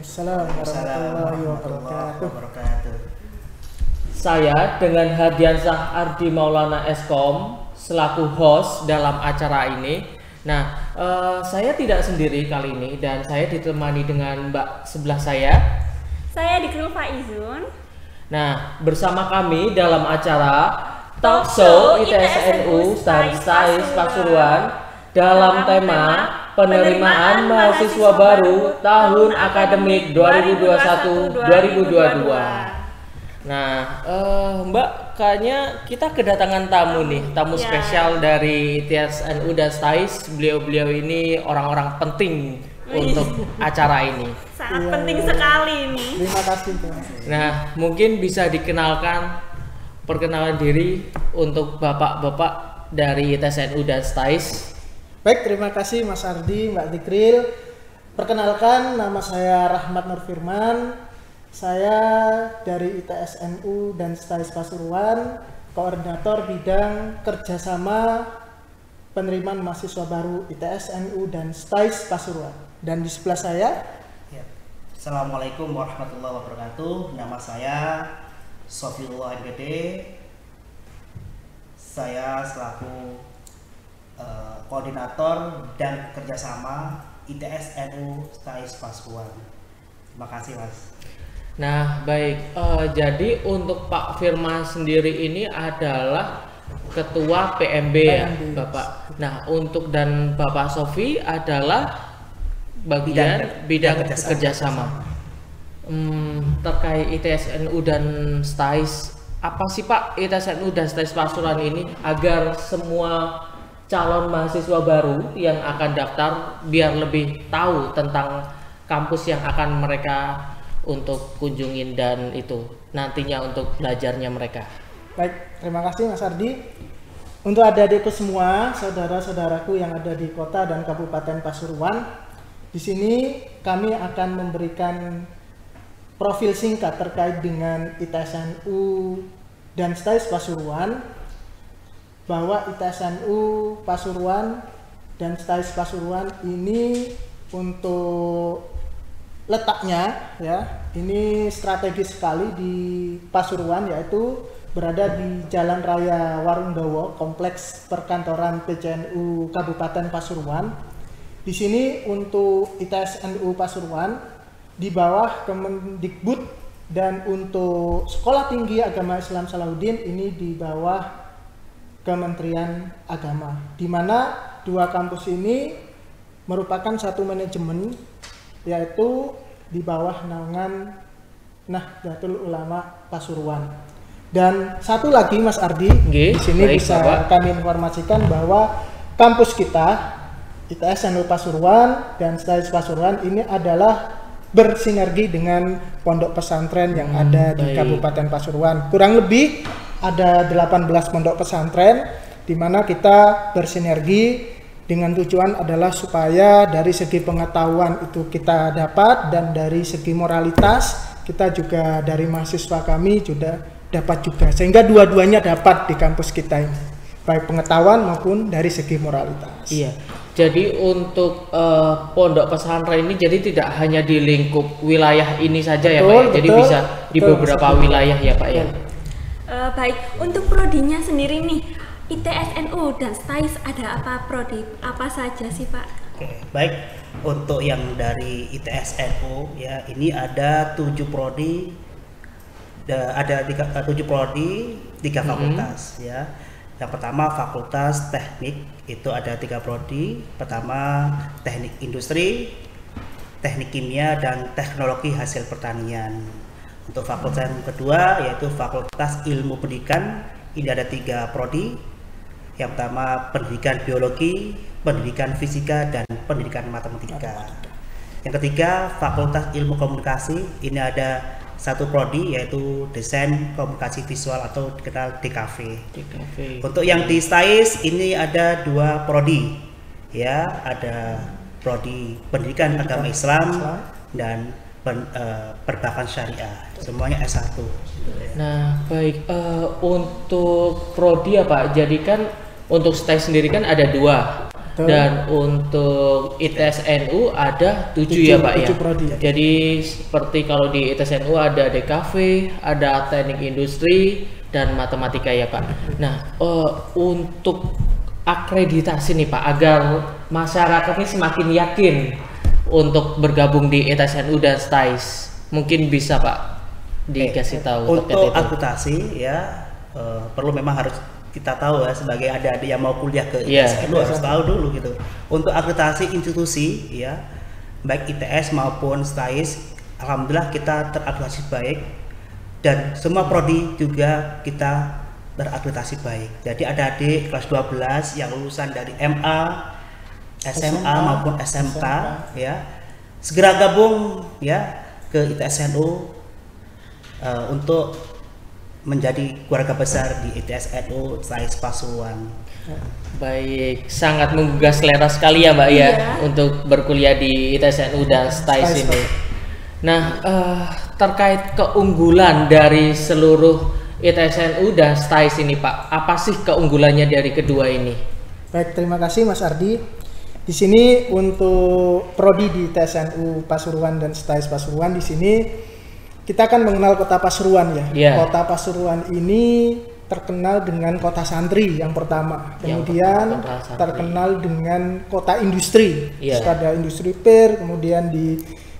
Waalaikumsalam warahmatullahi wabarakatuh. Saya dengan Hadiansah Ardi Maulana Eskom selaku host dalam acara ini. Nah, saya tidak sendiri kali ini dan saya ditemani dengan Mbak sebelah saya. Saya Dikril Faizun. Nah, bersama kami dalam acara Talk Show ITSNU STAIS Pasuruan dalam tema penerimaan mahasiswa baru tahun akademik 2021-2022. Nah, Mbak, kayaknya kita kedatangan tamu nih, tamu spesial dari ITSNU dan STAIS. Beliau-beliau ini orang-orang penting untuk acara ini. Sangat penting sekali ini. Terima kasih. Nah, mungkin bisa perkenalan diri untuk bapak-bapak dari ITSNU dan STAIS. Baik, terima kasih Mas Ardi, Mbak Dikril. Perkenalkan, nama saya Rahmat Nur Firman. Saya dari ITSNU dan STAIS Pasuruan, koordinator bidang kerjasama penerimaan mahasiswa baru ITSNU dan STAIS Pasuruan. Dan di sebelah saya, Assalamualaikum warahmatullahi wabarakatuh. Nama saya Sofiullah NGD. Saya selaku koordinator dan kerjasama ITSNU STAIS Pasuruan. Terima kasih, Mas. Nah, baik. Jadi untuk Pak Firman sendiri ini adalah Ketua PMB ya, Bapak. Nah, dan Bapak Sofi adalah bagian bidang kerjasama. Terkait ITSNU dan STAIS, apa sih Pak ITSNU dan STAIS Pasuruan ini agar semua calon mahasiswa baru yang akan daftar biar lebih tahu tentang kampus yang akan mereka untuk kunjungin dan itu nantinya untuk belajarnya mereka. baik, terima kasih Mas Ardi. Untuk adik-adikku semua, saudara-saudaraku yang ada di kota dan kabupaten Pasuruan, di sini kami akan memberikan profil singkat terkait dengan ITSNU dan STAIS Pasuruan, bahwa ITSNU Pasuruan dan STAIS Pasuruan ini untuk letaknya ya, ini strategis sekali di Pasuruan, yaitu berada di Jalan Raya Warungdowo, kompleks perkantoran PCNU Kabupaten Pasuruan. Di sini untuk ITSNU Pasuruan di bawah Kemendikbud, dan untuk Sekolah Tinggi Agama Islam Salahuddin ini di bawah Kementerian Agama, di mana dua kampus ini merupakan satu manajemen, yaitu di bawah naungan Nahdlatul Ulama Pasuruan. Dan satu lagi Mas Ardi, di sini bisa kami informasikan bahwa kampus kita ITSNU Pasuruan dan STAIS Pasuruan ini adalah bersinergi dengan pondok pesantren yang ada di Kabupaten Pasuruan. Kurang lebih ada 18 pondok pesantren di mana kita bersinergi dengan tujuan adalah supaya dari segi pengetahuan itu kita dapat, dan dari segi moralitas kita juga dari mahasiswa kami juga dapat juga, sehingga dua-duanya dapat di kampus kita ini, baik pengetahuan maupun dari segi moralitas. Iya, jadi untuk pondok pesantren ini jadi tidak hanya di lingkup wilayah ini saja ya Pak ya, jadi bisa di beberapa wilayah ya Pak ya. Baik, untuk prodinya sendiri nih, ITSNU dan STAIS ada apa prodi? Apa saja sih Pak? Oke, baik. Untuk yang dari ITSNU ya, ini ada 7 prodi, ada 7 prodi, 3 fakultas ya. Yang pertama Fakultas Teknik, itu ada 3 prodi. Pertama Teknik Industri, Teknik Kimia, dan Teknologi Hasil Pertanian. Untuk fakultas yang kedua yaitu Fakultas Ilmu Pendidikan, ini ada 3 prodi. Yang pertama Pendidikan Biologi, Pendidikan Fisika, dan Pendidikan Matematika. Yang ketiga Fakultas Ilmu Komunikasi, ini ada 1 prodi yaitu Desain Komunikasi Visual atau dikenal DKV. Untuk yang di STAIS ini ada 2 prodi ya, ada prodi Pendidikan Agama Islam dan Perbankan Syariah, semuanya S1. Nah, baik, untuk prodi ya Pak, jadi kan untuk STAIS sendiri kan ada 2. Betul. Dan untuk ITSNU ada 7 ya Pak ya. 7 prodi. Jadi seperti kalau di ITSNU ada DKV, ada teknik industri dan matematika ya Pak. Nah, untuk akreditasi nih Pak, agar masyarakat ini semakin yakin untuk bergabung di ITSNU dan STAIS, mungkin bisa Pak dikasih tahu untuk akreditasi ya, perlu memang harus kita tahu ya, sebagai adik-adik yang mau kuliah ke ITSNU harus tahu dulu gitu. Untuk akreditasi institusi ya, baik ITS maupun STAIS, alhamdulillah kita terakreditasi baik, dan semua prodi juga kita terakreditasi baik. Jadi ada adik kelas 12 yang lulusan dari MA, SMA maupun SMK ya, segera gabung ya ke ITSNU untuk menjadi keluarga besar di ITSNU STAIS Pasuruan. Baik, sangat menggugah selera sekali ya Mbak ya untuk berkuliah di ITSNU dan STAIS ini. Nah, terkait keunggulan dari seluruh ITSNU dan STAIS ini Pak, apa sih keunggulannya dari kedua ini? Baik, terima kasih Mas Ardi. Di sini untuk prodi di ITSNU Pasuruan dan STAIS Pasuruan, di sini kita akan mengenal kota Pasuruan ya. Kota Pasuruan ini terkenal dengan kota santri yang pertama, kemudian terkenal dengan kota industri. Ada industri PIR, kemudian di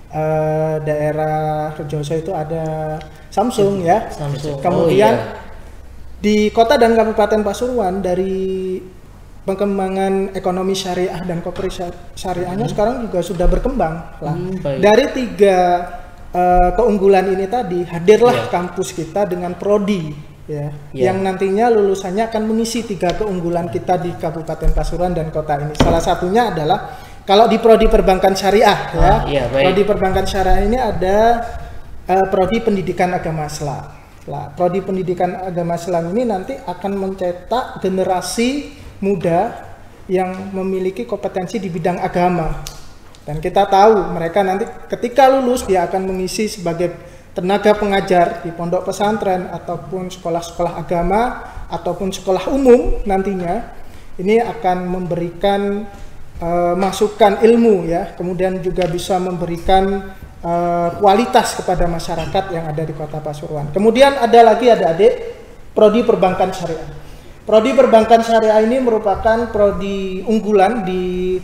daerah Rejoso itu ada Samsung ya. Kemudian di kota dan kabupaten Pasuruan, dari pengembangan ekonomi syariah dan koperasi syariahnya sekarang juga sudah berkembang lah. Dari 3 keunggulan ini tadi, hadirlah kampus kita dengan prodi ya, yang nantinya lulusannya akan mengisi 3 keunggulan kita di Kabupaten Pasuruan dan kota ini. Salah satunya adalah kalau di prodi perbankan syariah prodi perbankan syariah ini ada prodi pendidikan agama Islam. Prodi pendidikan agama Islam ini nanti akan mencetak generasi muda yang memiliki kompetensi di bidang agama. Dan kita tahu mereka nanti ketika lulus dia akan mengisi sebagai tenaga pengajar di pondok pesantren ataupun sekolah-sekolah agama ataupun sekolah umum nantinya. Ini akan memberikan masukan ilmu ya, kemudian juga bisa memberikan kualitas kepada masyarakat yang ada di kota Pasuruan. Kemudian ada lagi adik-adik prodi perbankan syariah. Prodi perbankan syariah ini merupakan prodi unggulan di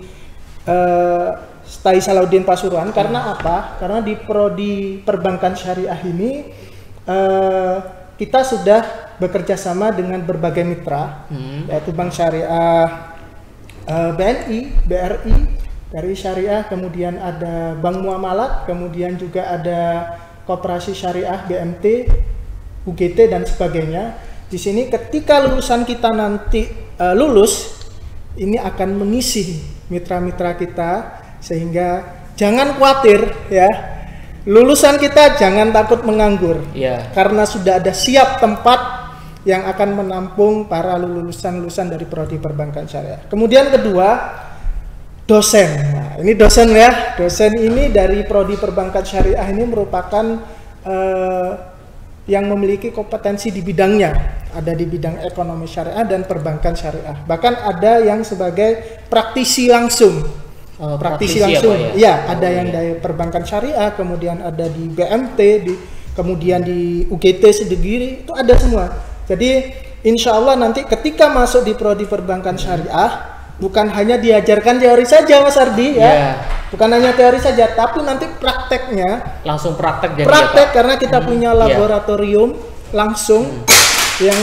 STAIS Salahuddin Pasuruan. Karena apa? Karena di prodi perbankan syariah ini kita sudah bekerja sama dengan berbagai mitra, yaitu Bank Syariah BNI, BRI, dari Syariah, kemudian ada Bank Muamalat, kemudian juga ada Koperasi Syariah, BMT, UGT dan sebagainya. Di sini ketika lulusan kita nanti lulus, ini akan mengisi mitra-mitra kita, sehingga jangan khawatir ya, lulusan kita jangan takut menganggur, karena sudah ada siap tempat yang akan menampung para lulusan-lulusan dari prodi perbankan syariah. Kemudian kedua, dosen. Nah, ini dosen ya. Dosen ini dari prodi perbankan syariah ini merupakan yang memiliki kompetensi di bidangnya. Ada di bidang ekonomi syariah dan perbankan syariah. Bahkan ada yang sebagai praktisi langsung. Praktisi langsung. Ada yang dari perbankan syariah, kemudian ada di BMT, kemudian di UGT sendiri, itu ada semua. Jadi insya Allah nanti ketika masuk di prodi perbankan syariah, bukan hanya diajarkan teori saja Mas Ardi ya, bukan hanya teori saja, tapi nanti prakteknya langsung praktek karena kita punya laboratorium langsung yang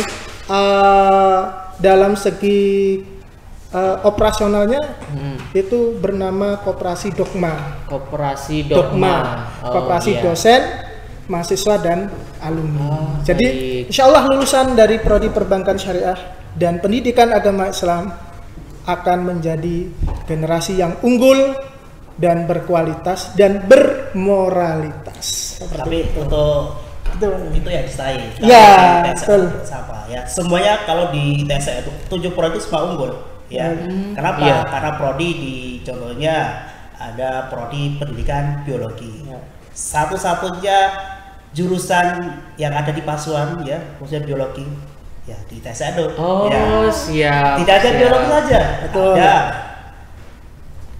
dalam segi operasionalnya itu bernama Koperasi Dogma. Koperasi dosen, mahasiswa dan alumni. Jadi insya Allah lulusan dari prodi perbankan syariah dan pendidikan agama Islam akan menjadi generasi yang unggul dan berkualitas dan bermoralitas. Tapi untuk itu ya STAIS. Betul. Sama ya. Semuanya kalau di ITS 7 prodi semua unggul. Ya. Kenapa? Karena prodi di contohnya ada prodi pendidikan biologi. Satu-satunya jurusan yang ada di Pasuruan ya, khususnya biologi ya di ITSNU. Siap. Tidak ada biologi saja. Ada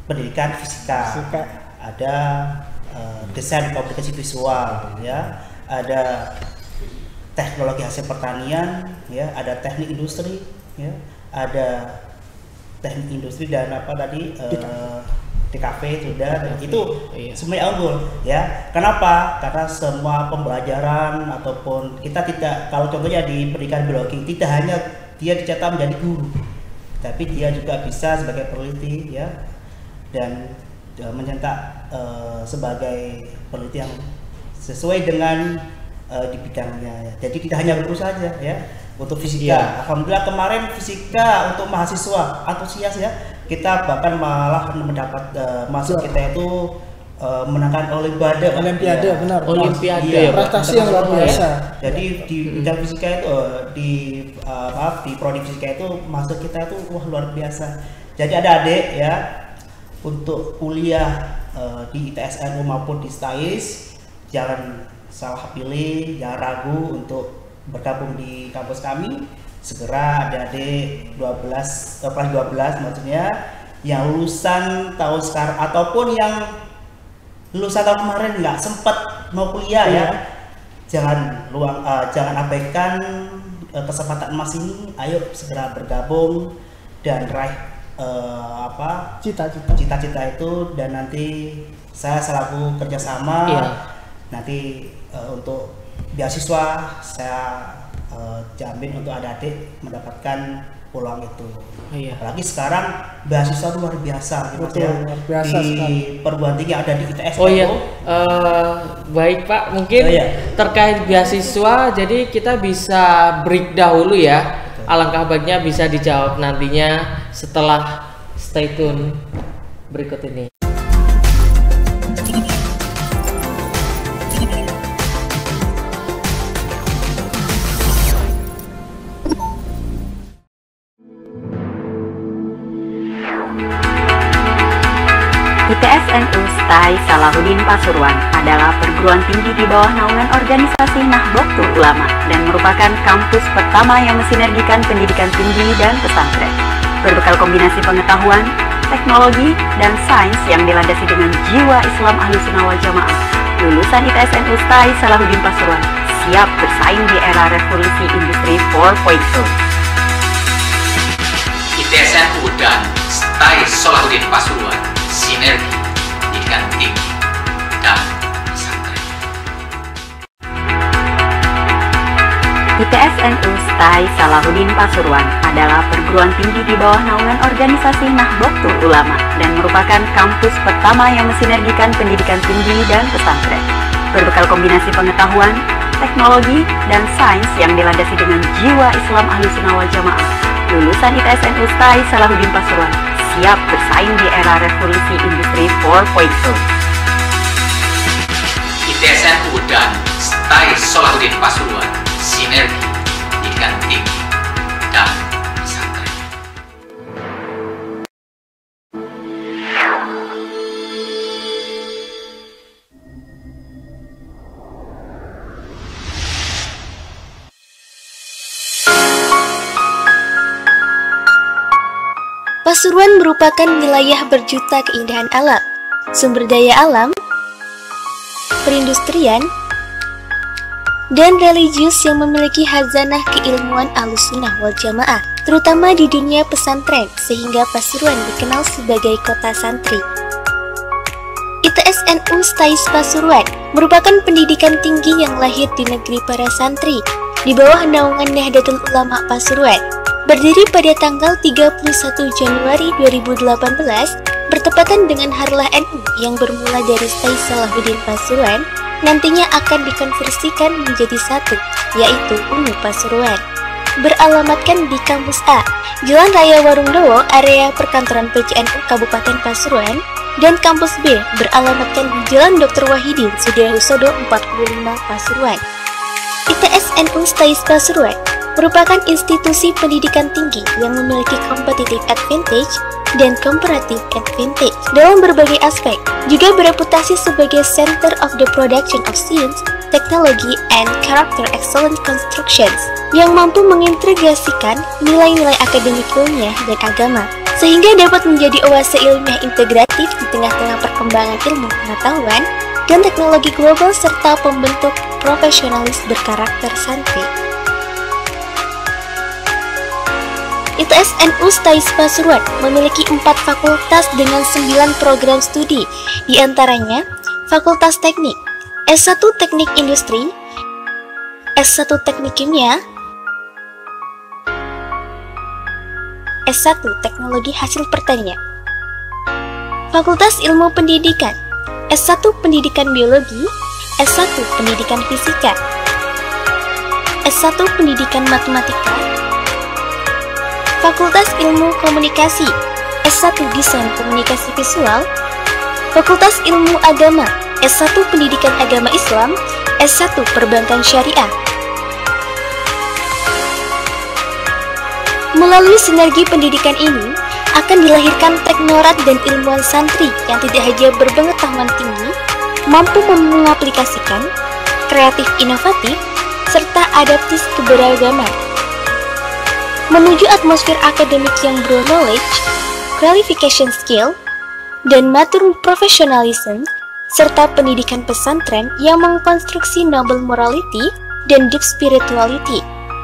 pendidikan fisika. Ada desain komunikasi visual, ya, ada teknologi hasil pertanian, ya, ada teknik industri, ya, ada teknik industri dan apa tadi DKV sudah, itu semuanya unggul, ya. Kenapa? Karena semua pembelajaran ataupun kita tidak, kalau contohnya di pendidikan biologi tidak hanya dia dicetak menjadi guru, tapi dia juga bisa sebagai peneliti, ya, dan mencetak sebagai peneliti yang sesuai dengan di bidangnya, ya. Jadi tidak hanya guru saja, ya. Untuk fisika, alhamdulillah kemarin fisika untuk mahasiswa antusias, ya. Kita bahkan malah mendapat masuk kita itu menangkan olimpiade, ya. Benar. Olimpiade, prestasi yang luar biasa. Jadi di bidang fisika itu di prodi fisika itu masuk kita itu wah luar biasa. Jadi ada adik, ya, untuk kuliah di ITSNU maupun di STAIS, jangan salah pilih, jangan ragu untuk bergabung di kampus kami. Segera adik-adik kelas 12 maksudnya yang lulusan tahun sekarang ataupun yang lulusan tahun kemarin nggak sempat mau kuliah, ya, jangan abaikan kesempatan emas ini. Ayo segera bergabung dan raih cita-cita itu, dan nanti saya selaku kerjasama nanti untuk beasiswa saya jamin untuk adik-adik mendapatkan peluang itu. Apalagi sekarang beasiswa itu luar biasa, gitu, ya. Luar biasa di sekali. perguruan tinggi ada di ITS. Baik Pak, mungkin terkait beasiswa, jadi kita bisa break dahulu, ya. Alangkah baiknya bisa dijawab nantinya setelah stay tune berikut ini. ITSNU STAIS Salahuddin Pasuruan adalah perguruan tinggi di bawah naungan organisasi Nahdlatul Ulama dan merupakan kampus pertama yang mensinergikan pendidikan tinggi dan pesantren. Berbekal kombinasi pengetahuan, teknologi, dan sains yang dilandasi dengan jiwa Islam Ahlussunnah wal Jamaah, lulusan ITSNU STAIS Salahuddin Pasuruan siap bersaing di era revolusi industri 4.0. ITSNU dan STAIS Salahuddin Pasuruan sinergi pendidikan tinggi dan pesantren. ITSNU STAIS Salahuddin Pasuruan adalah perguruan tinggi di bawah naungan organisasi Nahdlatul Ulama dan merupakan kampus pertama yang mensinergikan pendidikan tinggi dan pesantren. Berbekal kombinasi pengetahuan, teknologi, dan sains yang dilandasi dengan jiwa Islam Ahlussunnah wal Jamaah, lulusan ITSNU STAIS Salahuddin Pasuruan siap bersaing di era revolusi industri 4.0. ITSNU dan STAIS Salahuddin Pasuruan sinergi pendidikan tinggi dan pesantren. Pasuruan merupakan wilayah berjuta keindahan alam, sumber daya alam, perindustrian, dan religius yang memiliki khazanah keilmuan Ahlussunnah wal Jamaah, terutama di dunia pesantren, sehingga Pasuruan dikenal sebagai kota santri. ITSNU STAIS Pasuruan merupakan pendidikan tinggi yang lahir di negeri para santri, di bawah naungan Nahdlatul Ulama Pasuruan. Berdiri pada tanggal 31 Januari 2018, bertepatan dengan Harlah NU yang bermula dari STAIS Salahuddin Pasuruan, nantinya akan dikonversikan menjadi satu, yaitu UNU Pasuruan. Beralamatkan di Kampus A, Jalan Raya Warungdowo, area perkantoran PCNU Kabupaten Pasuruan, dan Kampus B beralamatkan di Jalan Dr. Wahidin Sudiarhusodo 45 Pasuruan. ITSNU STAIS Pasuruan merupakan institusi pendidikan tinggi yang memiliki competitive advantage dan comparative advantage dalam berbagai aspek, juga bereputasi sebagai center of the production of science, technology, and character excellent constructions yang mampu mengintegrasikan nilai-nilai akademik ilmiah dan agama sehingga dapat menjadi oase ilmiah integratif di tengah-tengah perkembangan ilmu pengetahuan dan teknologi global serta pembentuk profesionalis berkarakter santri. ITSNU STAIS Pasuruan memiliki 4 fakultas dengan 9 program studi, di antaranya Fakultas Teknik, S1 Teknik Industri, S1 Teknik Kimia, S1 Teknologi Hasil Pertanian. Fakultas Ilmu Pendidikan, S1 Pendidikan Biologi, S1 Pendidikan Fisika, S1 Pendidikan Matematika. Fakultas Ilmu Komunikasi, S1 Desain Komunikasi Visual. Fakultas Ilmu Agama, S1 Pendidikan Agama Islam, S1 Perbankan Syariah. Melalui sinergi pendidikan ini, akan dilahirkan teknorat dan ilmuwan santri yang tidak hanya berpengetahuan tinggi, mampu mengaplikasikan, kreatif inovatif, serta adaptif keberagaman. Menuju atmosfer akademik yang bro-knowledge, qualification skill, dan matur professionalism, serta pendidikan pesantren yang mengkonstruksi noble morality dan deep spirituality,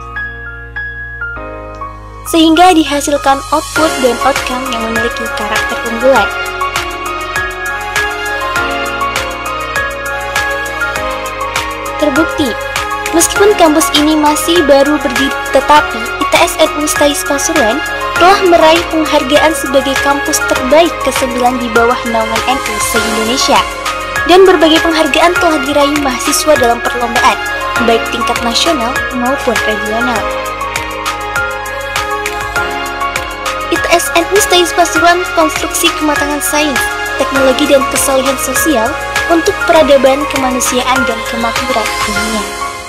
sehingga dihasilkan output dan outcome yang memiliki karakter unggulan. Terbukti, meskipun kampus ini masih baru berdiri, tetapi ITSNU STAIS Pasuruan telah meraih penghargaan sebagai kampus terbaik ke-9 di bawah naungan NU se-Indonesia. Dan berbagai penghargaan telah diraih mahasiswa dalam perlombaan, baik tingkat nasional maupun regional. ITSNU STAIS Pasuruan konstruksi kematangan sains, teknologi dan kesalihan sosial untuk peradaban kemanusiaan dan kemakmuran dunia.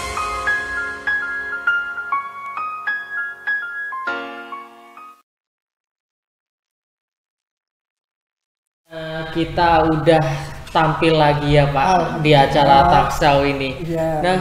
Kita udah tampil lagi ya Pak di acara Taksau ini. Nah,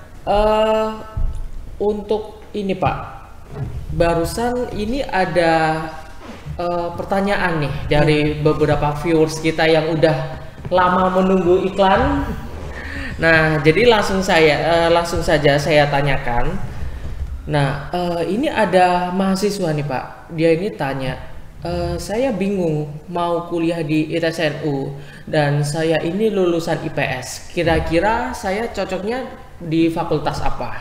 untuk ini Pak, barusan ini ada pertanyaan nih dari beberapa viewers kita yang udah lama menunggu iklan. Nah, jadi langsung saja saya tanyakan. Nah, ini ada mahasiswa nih Pak, dia ini tanya, saya bingung mau kuliah di ITSNU dan saya ini lulusan IPS. Kira-kira saya cocoknya di fakultas apa?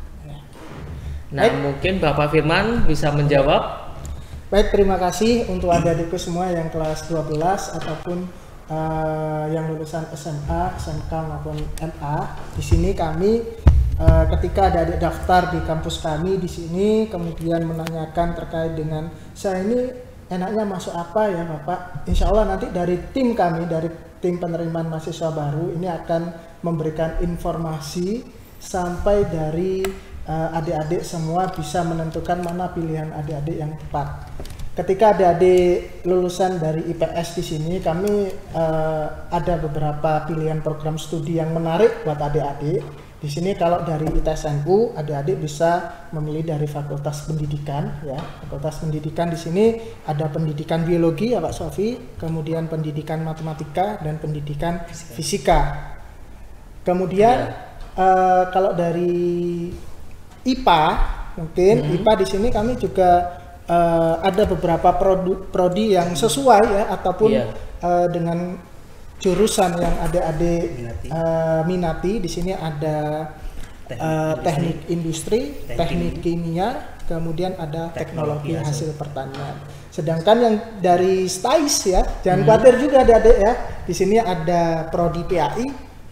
Nah, mungkin Bapak Firman bisa menjawab. Baik, terima kasih untuk adik-adikku semua yang kelas 12 ataupun yang lulusan SMA, SMK maupun MA. Di sini kami ketika ada adik daftar di kampus kami di sini kemudian menanyakan terkait dengan saya ini enaknya masuk apa ya Bapak? Insya Allah nanti dari tim kami, dari tim penerimaan mahasiswa baru ini akan memberikan informasi sampai dari adik-adik semua bisa menentukan mana pilihan adik-adik yang tepat. Ketika adik-adik lulusan dari IPS di sini, kami ada beberapa pilihan program studi yang menarik buat adik-adik. Di sini kalau dari ITSNU, adik-adik bisa memilih dari Fakultas Pendidikan ya. Fakultas Pendidikan di sini ada pendidikan biologi ya Pak Sofi, kemudian pendidikan matematika dan pendidikan fisika. Kemudian kalau dari IPA mungkin IPA di sini kami juga ada beberapa prodi yang sesuai ya ataupun dengan jurusan yang adik-adik minati. Di sini ada teknik industri, teknik kimia, kemudian ada teknologi hasil pertanian. Sedangkan yang dari STAIS ya, jangan khawatir juga adik-adik ya. Di sini ada prodi PAI,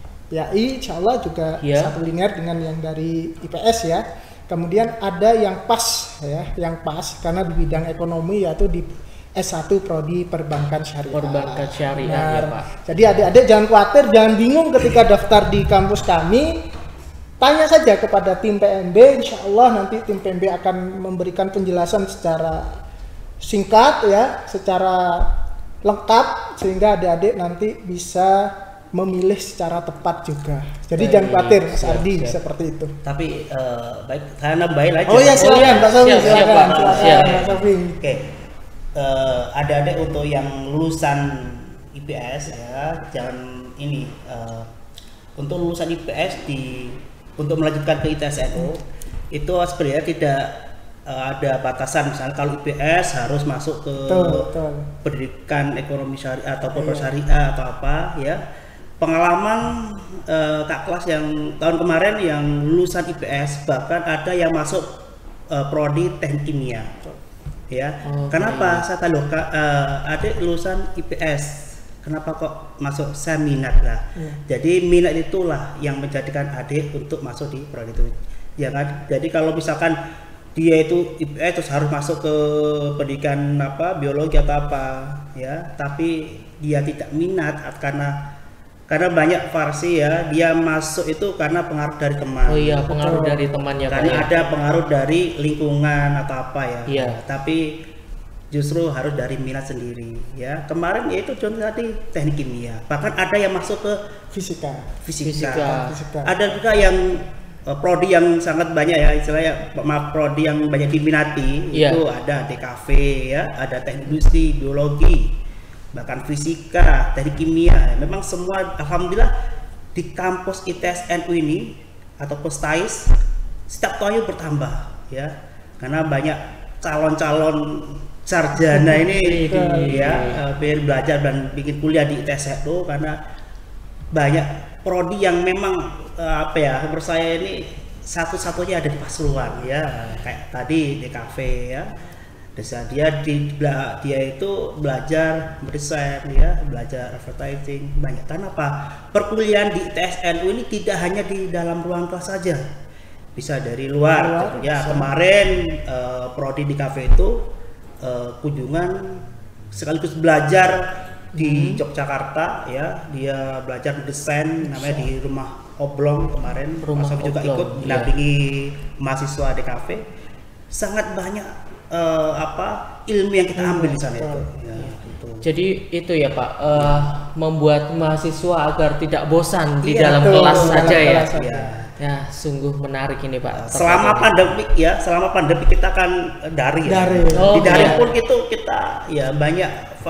insya Allah juga satu linear dengan yang dari IPS ya. Kemudian ada yang pas ya, yang pas karena di bidang ekonomi yaitu di S1 Prodi Perbankan Syariah. Perbankan Syariah ya Pak. Jadi adik-adik jangan khawatir, jangan bingung ketika daftar di kampus kami. Tanya saja kepada tim PMB, insya Allah nanti tim PMB akan memberikan penjelasan secara singkat ya, secara lengkap sehingga adik-adik nanti bisa memilih secara tepat juga. Jadi jangan khawatir Mas Ardi seperti itu. Tapi baik, saya nambahin aja. Oh ya silakan Pak Sofi, silakan Pak Sofi. Oke. adik-adik untuk yang lulusan IPS ya, jangan ini untuk lulusan IPS untuk melanjutkan ke ITSNU itu sebenarnya tidak ada batasan. Misalnya kalau IPS harus masuk ke pendidikan ekonomi syariah atau syariah atau apa ya. Pengalaman kak kelas yang tahun kemarin yang lulusan IPS bahkan ada yang masuk prodi teknik kimia ya. Kenapa saya tahu adik lulusan IPS kenapa kok masuk, saya minat lah. Jadi minat itulah yang menjadikan adik untuk masuk di prodi itu ya kan. Jadi kalau misalkan dia itu IPS terus harus masuk ke pendidikan apa biologi atau apa ya, tapi dia tidak minat karena banyak versi ya, dia masuk itu karena pengaruh dari teman. Oh iya, pengaruh dari temannya. Karena ada pengaruh dari lingkungan atau apa ya. Iya. Tapi justru harus dari minat sendiri ya. Kemarin yaitu contoh tadi teknik kimia, bahkan ada yang masuk ke fisika. Ada juga yang prodi yang sangat banyak ya, istilahnya prodi yang banyak diminati. Itu ada DKV ya, ada teknik industri, biologi, bahkan fisika, teknik kimia. Memang semua alhamdulillah di kampus ITSNU ini ataupun STAIS setiap tahun bertambah ya, karena banyak calon-calon sarjana ini ya pengen belajar dan bikin kuliah di ITSNU karena banyak prodi yang memang apa ya, menurut saya ini satu-satunya ada di Pasuruan ya, kayak tadi DKV ya. Dia itu belajar mendesain ya, belajar advertising banyak. Karena apa? Perkuliahan di ITSNU ini tidak hanya di dalam ruang kelas saja, bisa dari luar. Ya kemarin prodi di kafe itu kunjungan sekaligus belajar di Yogyakarta ya, dia belajar desain namanya di Rumah Oblong kemarin. Mas juga ikut mendampingi mahasiswa di kafe. Sangat banyak ilmu yang kita ambil di sana itu. Ya, itu. Jadi itu ya Pak, membuat mahasiswa agar tidak bosan di dalam kelas saja ya. Ya, sungguh menarik ini Pak. Selama pandemi kita kan daring. Di daring pun kita ya banyak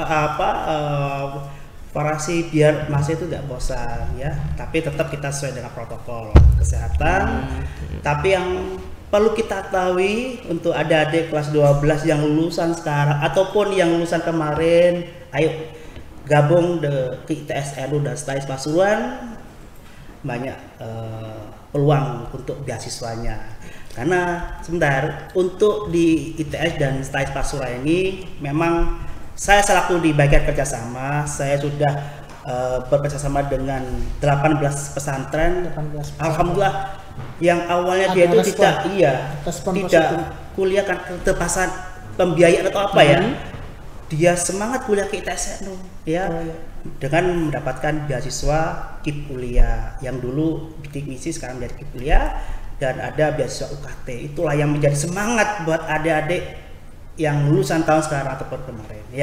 variasi biar mahasiswa itu tidak bosan ya. Tapi tetap kita sesuai dengan protokol kesehatan. Tapi yang perlu kita ketahui untuk adik-adik kelas 12 yang lulusan sekarang ataupun yang lulusan kemarin, ayo gabung ke ITSNU dan STAIS Pasuruan, banyak peluang untuk beasiswanya. Karena sebentar untuk di ITS dan STAIS Pasuruan ini memang saya selaku di bagian kerjasama, saya sudah bekerjasama dengan 18 pesantren. Alhamdulillah yang awalnya dia itu tidak kuliah kan keterbatasan pembiayaan atau apa ya, dia semangat kuliah ke ITSNU ya, dengan mendapatkan beasiswa KIP kuliah yang dulu bidik misi sekarang menjadi KIP kuliah, dan ada beasiswa UKT. Itulah yang menjadi semangat buat adik-adik yang lulusan tahun sekarang ataupun kemarin ya.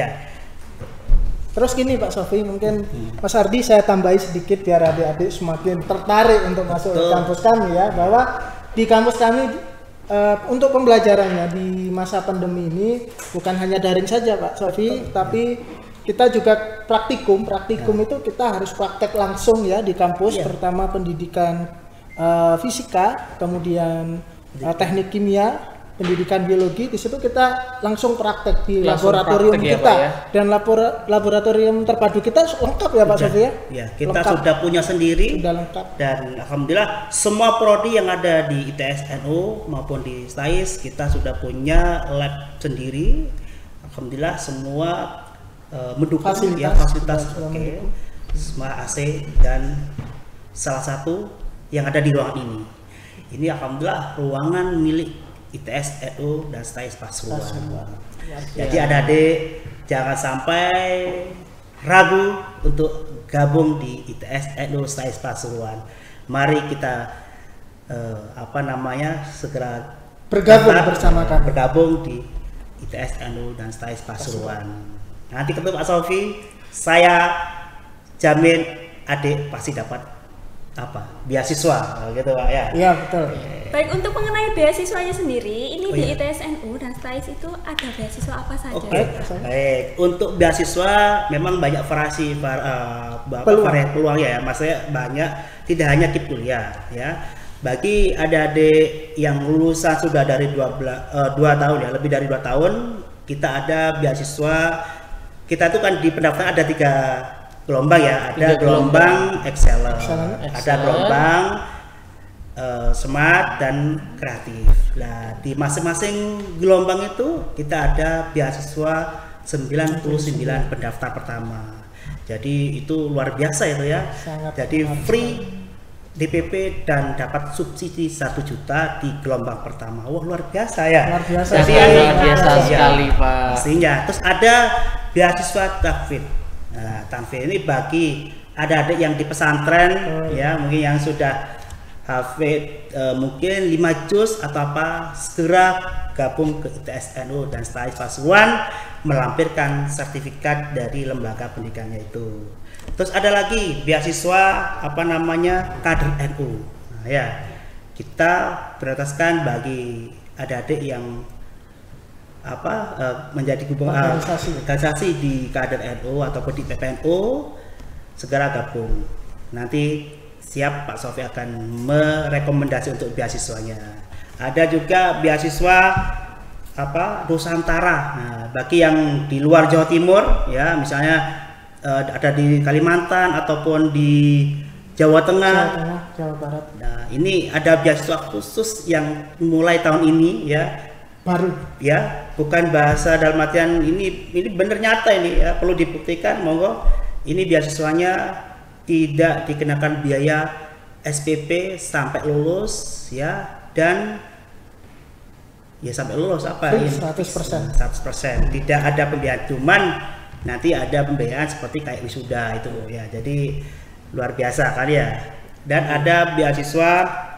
Terus gini Pak Sofi, mungkin Mas Ardi saya tambahi sedikit biar adik-adik semakin tertarik untuk masuk ke kampus kami ya, bahwa di kampus kami untuk pembelajarannya di masa pandemi ini bukan hanya daring saja Pak Sofi, tapi kita juga praktikum itu kita harus praktek langsung ya di kampus, pertama pendidikan fisika, kemudian teknik kimia, pendidikan biologi. Di situ kita langsung praktek di laboratorium kita ya. Dan laboratorium terpadu kita lengkap ya Pak Sofi ya. Ya, kita lengkap. Sudah punya sendiri. Sudah lengkap. Dan alhamdulillah semua prodi yang ada di ITSNU maupun di STAIS kita sudah punya lab sendiri. Alhamdulillah semua mendukung fasilitas oke. Semua AC dan salah satu yang ada di ruangan ini. Ini alhamdulillah ruangan milik ITSNU dan STAIS Pasuruan. Jadi adik-adik jangan sampai ragu untuk gabung di ITSNU STAIS Pasuruan. Mari kita segera bergabung di ITSNU dan STAIS Pasuruan. Nanti ketemu Pak Sofi, saya jamin adik pasti dapat beasiswa gitu Pak ya. Iya betul. Baik, untuk mengenai beasiswanya sendiri ini di ITSNU dan STAIS itu ada beasiswa apa saja? Oke, baik. Untuk beasiswa memang banyak peluang ya, maksudnya banyak, tidak hanya KIP kuliah ya. Bagi adik-adik yang lulusan sudah dari 2 tahun ya, lebih dari 2 tahun, kita ada beasiswa. Kita itu kan di pendaftaran ada 3 gelombang ya, ada gelombang excellent, ada gelombang smart dan kreatif. Nah, di masing-masing gelombang itu kita ada beasiswa 99 pendaftar pertama. Jadi itu luar biasa itu ya. Jadi free DPP dan dapat subsidi 1 juta di gelombang pertama. Wah, luar biasa ya. Luar biasa. Jadi luar biasa sekali, Pak. Pastinya. Terus ada beasiswa tahfidz. Nah, tahfidz ini bagi adik-adik yang di pesantren ya, mungkin yang sudah hafid mungkin 5 juz atau apa, segera gabung ke ITS-NU dan STAIS Pasuruan melampirkan sertifikat dari lembaga pendidikannya itu. Terus ada lagi beasiswa kader NU. Nah, ya, kita prioritaskan bagi adik-adik yang menjadi organisasi di kader NU ataupun di PPNU, segera gabung. Nanti siap Pak Sofi akan merekomendasi untuk beasiswanya. Ada juga beasiswa Nusantara. Nah, bagi yang di luar Jawa Timur ya, misalnya ada di Kalimantan ataupun di Jawa Tengah, Jawa Barat. Nah, ini ada beasiswa khusus yang mulai tahun ini ya, baru ya, bukan bahasa dalam artian ini benar nyata ini ya, perlu dibuktikan, monggo. Ini beasiswanya tidak dikenakan biaya SPP sampai lulus ya, dan ya sampai lulus ini 100%. Tidak ada pembiayaan, cuman nanti ada pembiayaan seperti kayak wisuda itu ya. Jadi luar biasa kali ya. Dan ada beasiswa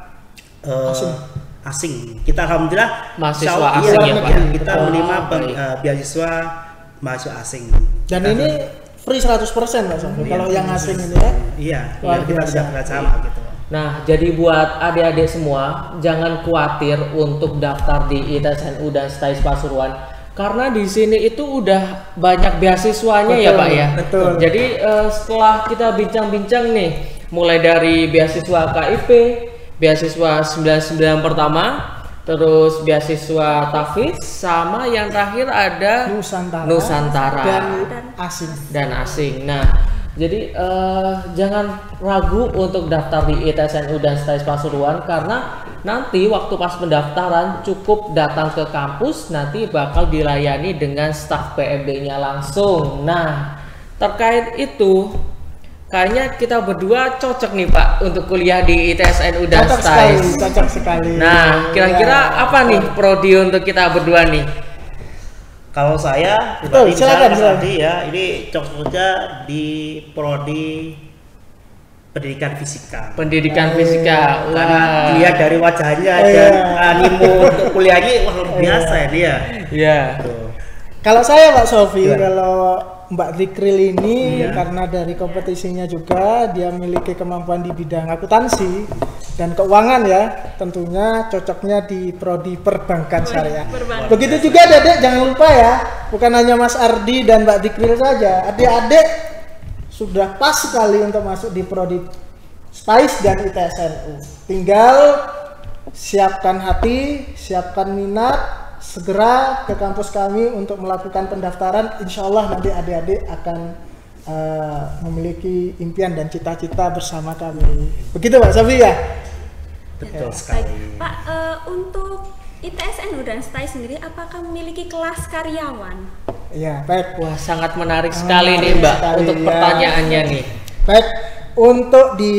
asing. Kita alhamdulillah mahasiswa asing ya, Pak. Kita menerima beasiswa mahasiswa asing. Dan ini free 100% Pak Sofi. Kalau yang asing ini ya. Iya, kita sudah kerjasama gitu. Nah, jadi buat adik-adik semua, jangan khawatir untuk daftar di ITS-NU dan STAIS Pasuruan, karena di sini itu udah banyak beasiswanya. Betul, ya Pak ya. Betul. Jadi setelah kita bincang-bincang nih, mulai dari beasiswa KIP, beasiswa 99 pertama, terus beasiswa tahfidz, sama yang terakhir ada Nusantara dan asing. Nah, jadi jangan ragu untuk daftar di ITS-NU dan STAIS Pasuruan, karena nanti waktu pas pendaftaran cukup datang ke kampus, nanti bakal dilayani dengan staf PMB-nya langsung. Nah, terkait itu kayaknya kita berdua cocok nih Pak untuk kuliah di ITS-NU dan STAIS. Cocok sekali. Nah, kira-kira apa nih prodi untuk kita berdua nih? Kalau saya silakan ya, ini cocoknya di prodi pendidikan fisika. Pendidikan fisika. Karena dilihat dari wajahnya dan animo untuk kuliahnya wah luar biasa ini ya. Iya. Kalau saya Pak Sofi, kalau Mbak Dikril ini karena dari kompetisinya juga dia memiliki kemampuan di bidang akuntansi dan keuangan ya, tentunya cocoknya di prodi perbankan syariah. Begitu juga adik-adik, jangan lupa ya, bukan hanya Mas Ardi dan Mbak Dikril saja, adik-adik sudah pas sekali untuk masuk di prodi STAIS dan ITS-NU. Tinggal siapkan hati, siapkan minat, segera ke kampus kami untuk melakukan pendaftaran. Insya Allah nanti adik-adik akan memiliki impian dan cita-cita bersama kami. Begitu Pak Sofi ya? Betul sekali. Pak, untuk ITS-NU dan STAIS sendiri apakah memiliki kelas karyawan? Ya, baik. Wah, sangat menarik sekali nih Mbak untuk pertanyaannya nih. Baik, untuk di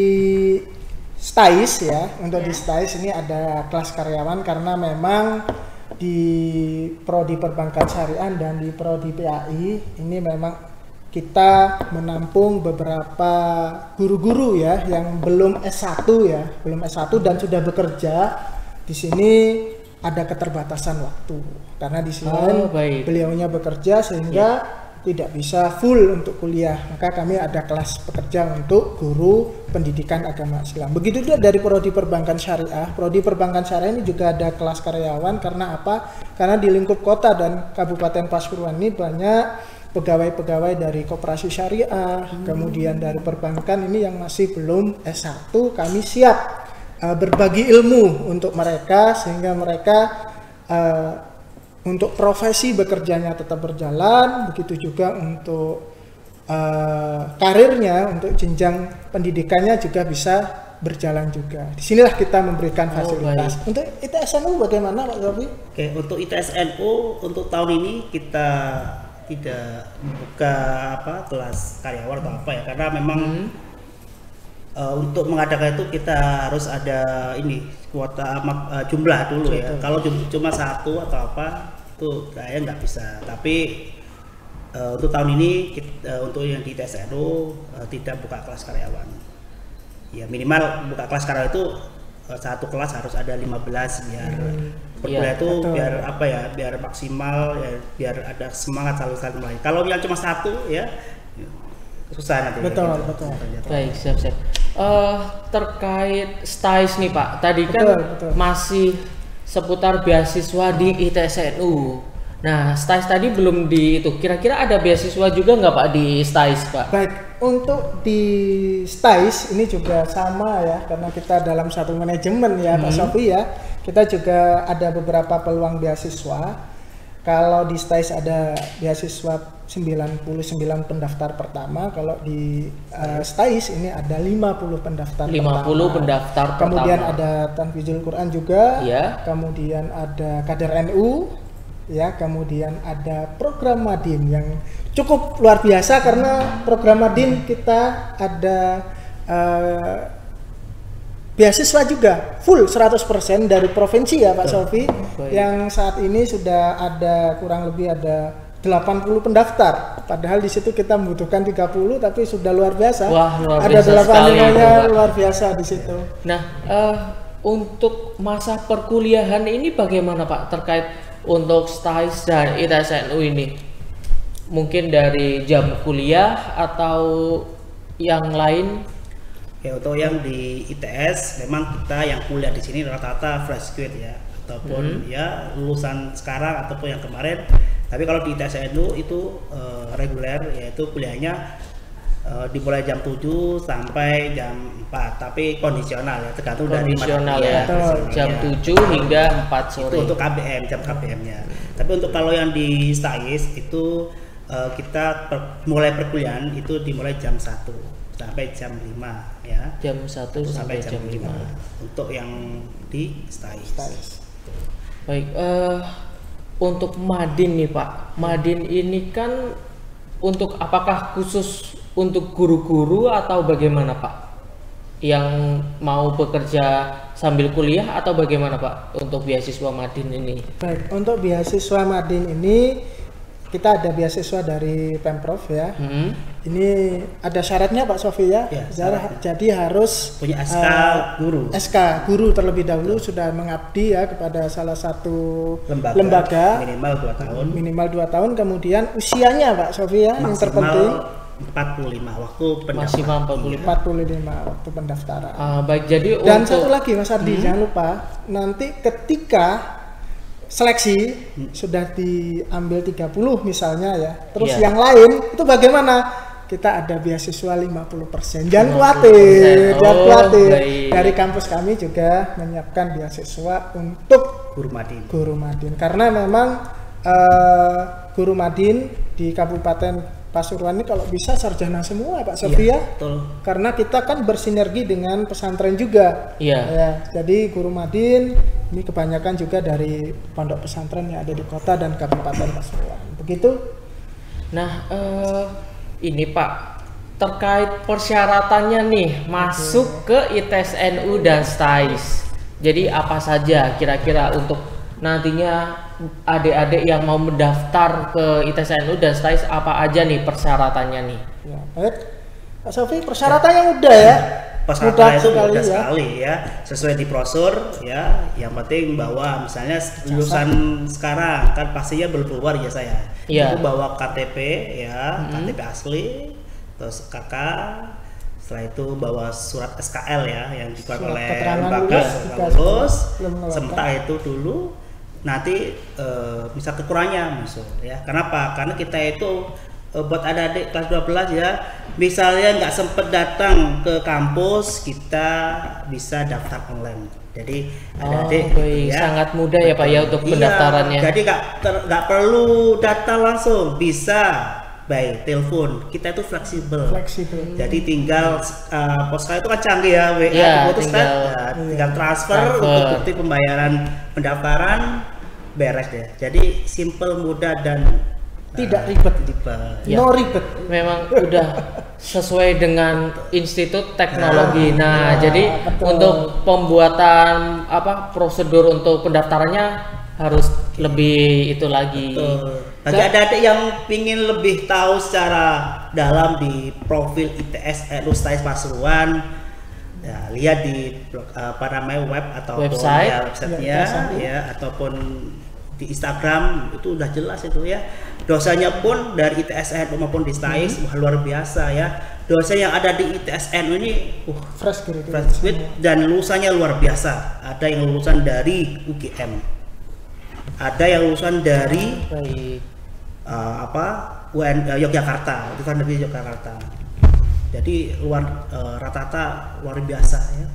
STAIS ya, untuk di STAIS ini ada kelas karyawan karena memang di prodi perbankan syariah dan di prodi PAI ini memang kita menampung beberapa guru-guru ya yang belum S1 ya, belum S1 dan sudah bekerja. Di sini ada keterbatasan waktu karena di sini beliaunya bekerja sehingga tidak bisa full untuk kuliah, maka kami ada kelas pekerja untuk guru pendidikan agama Islam. Begitu juga dari prodi perbankan syariah. Prodi perbankan syariah ini juga ada kelas karyawan. Karena apa? Karena di lingkup kota dan Kabupaten Pasuruan ini banyak pegawai-pegawai dari koperasi syariah, kemudian dari perbankan ini yang masih belum S1. Kami siap berbagi ilmu untuk mereka sehingga mereka untuk profesi bekerjanya tetap berjalan, begitu juga untuk karirnya, untuk jenjang pendidikannya juga bisa berjalan juga. Disinilah kita memberikan fasilitas. Untuk ITSNU bagaimana Pak Sofi? Oke, untuk ITSNU untuk tahun ini kita tidak membuka kelas karyawan atau apa ya, karena memang untuk mengadakan itu kita harus ada kuota jumlah dulu ya. Kalau cuma satu atau apa itu kayaknya nggak bisa. Tapi untuk tahun ini untuk yang di TSNU tidak buka kelas karyawan. Ya minimal buka kelas karyawan itu satu kelas harus ada 15 biar berkuliah itu biar biar maksimal ya, biar ada semangat saling mulai. Kalau yang cuma satu ya susah nanti. Betul. Baik, siap. Terkait STAIS nih Pak, tadi kan masih seputar beasiswa di ITSNU. Nah, STAIS tadi belum di itu. Kira-kira ada beasiswa juga nggak Pak di STAIS Pak? Baik, untuk di STAIS ini juga sama ya, karena kita dalam satu manajemen ya Pak Sofi ya. Kita juga ada beberapa peluang beasiswa. Kalau di STAIS ada beasiswa 99 pendaftar pertama, kalau di STAIS ini ada 50 pendaftar 50 pertama. pendaftar Kemudian pertama. ada Tanfizul Quran juga, Ya. kemudian ada Kader NU, ya, kemudian ada program Madin yang cukup luar biasa karena program Madin kita ada beasiswa juga full 100% dari provinsi ya Pak Sofi. Yang saat ini sudah ada kurang lebih ada 80 pendaftar. Padahal di situ kita membutuhkan 30 tapi sudah luar biasa. Wah, luar ada biasa 8 luar biasa di situ. Nah, untuk masa perkuliahan ini bagaimana Pak terkait untuk STAIS dan ITSNU ini? Mungkin dari jam kuliah atau yang lain? Ya, untuk yang di ITS memang kita yang kuliah di sini rata-rata fresh grade ya, ataupun ya lulusan sekarang ataupun yang kemarin. Tapi kalau di ITSNU itu reguler, yaitu kuliahnya dimulai jam 7 sampai jam 4, tapi kondisional ya, tergantung dari Kondisional ya, jam 7 hingga 4 sore. Itu untuk KBM, jam KBM-nya. Tapi untuk kalau yang di STAIS itu kita mulai perkuliahan itu dimulai jam 1 sampai jam 5 ya. Jam 1 sampai jam 5. Untuk yang di STAIS. Baik, untuk Madin nih Pak. Madin ini kan untuk apakah khusus untuk guru-guru atau bagaimana Pak? Yang mau bekerja sambil kuliah atau bagaimana Pak untuk beasiswa Madin ini? Baik, untuk beasiswa Madin ini kita ada beasiswa dari Pemprov ya. Ini ada syaratnya Pak Sofi ya. Jadi harus punya SK guru. SK guru terlebih dahulu sudah mengabdi ya kepada salah satu lembaga minimal 2 tahun. Kemudian usianya Pak Sofi ya, yang terpenting 45 waktu pendaftaran. Maksimal 45 waktu pendaftaran. Baik, jadi dan untuk... satu lagi Mas Ardi, jangan lupa nanti ketika seleksi sudah diambil 30 misalnya ya, terus yang lain itu bagaimana? Kita ada beasiswa 50%. Jangan khawatir, jangan khawatir. Dari kampus kami juga menyiapkan beasiswa untuk guru Madin. Karena memang guru Madin di Kabupaten Pasuruan ini kalau bisa sarjana semua Pak Sofi ya. Karena kita kan bersinergi dengan pesantren juga. Ya, jadi guru Madin ini kebanyakan juga dari pondok pesantren yang ada di kota dan Kabupaten Pasuruan. Begitu. Nah, ini Pak, terkait persyaratannya nih masuk ke ITSNU dan STAIS. Jadi apa saja kira-kira untuk nantinya adik-adik yang mau mendaftar ke ITSNU dan STAIS, apa aja nih persyaratannya nih? Ya, baik. Pak Sofi, persyaratannya mudah ya. peserta itu sekali mudah ya. sekali ya, sesuai di brosur ya. Yang penting bawa misalnya lulusan sekarang kan pastinya belum keluar ya saya. Iya. Itu bawa KTP ya, KTP asli, terus KK. Setelah itu bawa surat SKL ya yang dikeluarkan Surat oleh keterangan lembaga lulus, jika lulus. belum melewati. Sementara itu dulu nanti bisa kekurangannya muncul ya. Kenapa? Karena kita itu buat adik-adik kelas 12 ya, misalnya nggak sempet datang ke kampus, kita bisa daftar online. Jadi adik-adik baik. Sangat mudah ya Pak ya untuk pendaftarannya. Jadi nggak perlu datang langsung, bisa by telepon. Kita itu fleksibel. Jadi tinggal Poska itu kan canggih ya, WA Iya, diputus kan, tinggal transfer untuk bukti pembayaran pendaftaran, beres deh. Jadi simple, mudah dan Tidak ribet. Ya. No ribet. Memang udah sesuai dengan Institut Teknologi. Nah, jadi betul. untuk pembuatan prosedur untuk pendaftarannya harus lebih itu lagi. Bagi adik-adik yang ingin lebih tahu secara dalam di profil ITS STAIS Pasuruan, ya, lihat di web atau website-nya ya, ataupun di Instagram itu udah jelas itu ya. Dosanya pun dari ITSN maupun di STAIS luar biasa ya. Dosen yang ada di ITSN ini fresh dan lulusannya luar biasa. Ada yang lulusan dari UGM, ada yang lulusan dari Yogyakarta, itu kan dari Yogyakarta. Jadi rata-rata luar biasa ya.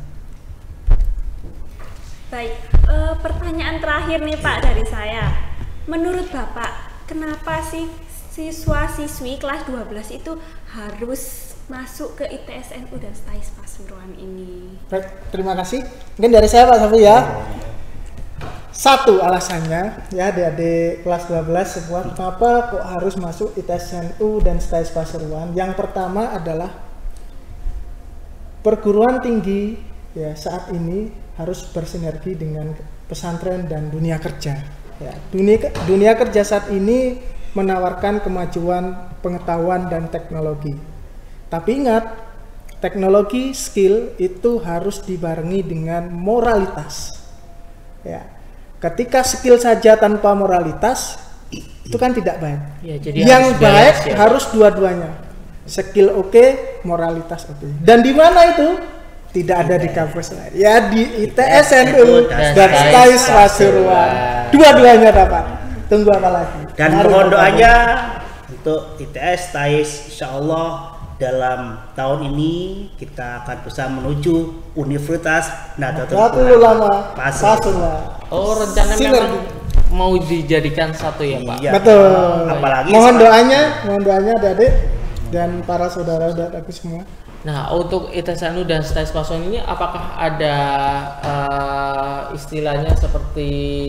Baik, pertanyaan terakhir nih Pak dari saya. Menurut Bapak, kenapa sih siswa-siswi kelas 12 itu harus masuk ke ITSNU dan STAIS Pasuruan ini? Baik, terima kasih. Mungkin dari saya Pak Safi ya. Satu alasannya ya, adik-adik kelas 12 semua, kenapa kok harus masuk ITSNU dan STAIS Pasuruan? Yang pertama adalah perguruan tinggi ya saat ini harus bersinergi dengan pesantren dan dunia kerja. Ya, dunia kerja saat ini menawarkan kemajuan pengetahuan dan teknologi. Tapi ingat, teknologi skill itu harus dibarengi dengan moralitas. Ya, ketika skill saja tanpa moralitas itu kan tidak baik. Ya, jadi yang baik ya, harus dua-duanya. Skill oke, moralitas oke. Dan di mana itu? Tidak ada di kampus lain. Ya di ITSNU dan STAIS Pasuruan. Dua-duanya dapat. Tunggu apa lagi? Dan mohon doanya untuk ITS STAIS, insya Allah dalam tahun ini kita akan bisa menuju Universitas Nahdlatul Ulama Pasuruan. Oh, rencananya memang mau dijadikan satu ya Pak? Iya. Betul. Apalagi mohon doanya adik-adik dan para saudara-saudaraku semua. Nah, untuk ITSNU dan STAIS Pasuruan ini apakah ada istilahnya seperti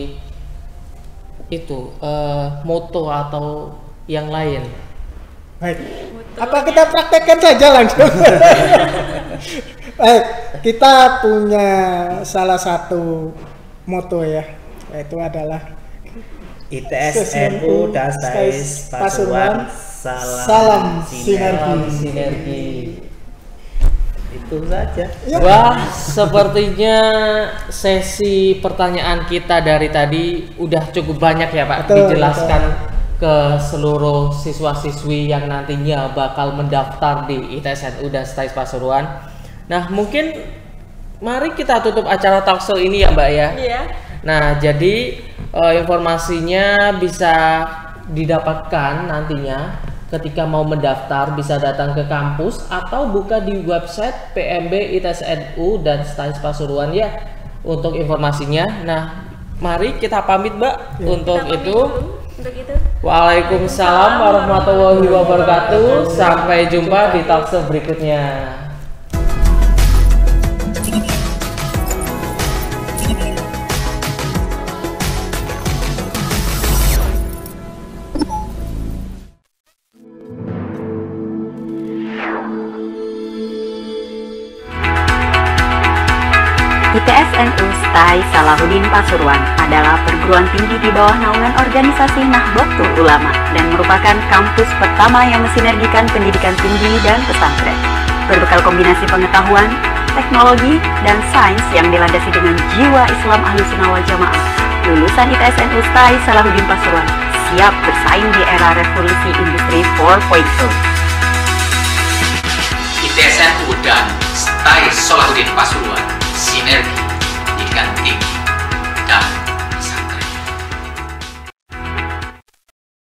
itu moto atau yang lain? Baik. Apa kita praktekkan saja langsung? Baik, kita punya salah satu moto ya, yaitu adalah ITSNU dan STAIS Pasuruan, salam sinergi. Itu saja. Wah, sepertinya sesi pertanyaan kita dari tadi udah cukup banyak ya Pak. Dijelaskan ke seluruh siswa-siswi yang nantinya bakal mendaftar di ITSNU dan STAIS Pasuruan. Nah, mungkin mari kita tutup acara talkshow ini ya Mbak ya. Iya. Nah, jadi informasinya bisa didapatkan nantinya ketika mau mendaftar, bisa datang ke kampus atau buka di website PMB ITSNU dan STAIS Pasuruan ya untuk informasinya. Nah, mari kita pamit Mbak Ya. untuk Kita itu. Untuk itu. Waalaikumsalam warahmatullahi wabarakatuh. Sampai jumpa di talkshow berikutnya. ITSNU STAIS Salahuddin Pasuruan adalah perguruan tinggi di bawah naungan organisasi Nahdlatul Ulama dan merupakan kampus pertama yang mensinergikan pendidikan tinggi dan pesantren. Berbekal kombinasi pengetahuan, teknologi, dan sains yang dilandasi dengan jiwa Islam Ahlussunnah wal Jamaah. Lulusan ITSNU STAI Salahuddin Pasuruan siap bersaing di era revolusi industri 4.0. ITSNU dan STAI Salahuddin Pasuruan, sinergi pendidikan tinggi.